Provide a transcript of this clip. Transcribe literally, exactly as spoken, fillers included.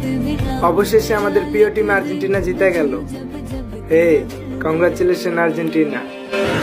অবশেষে আমাদের প্রিয় টিম আর্জেন্টিনা জিতে গেল। Hey, congratulation Argentina.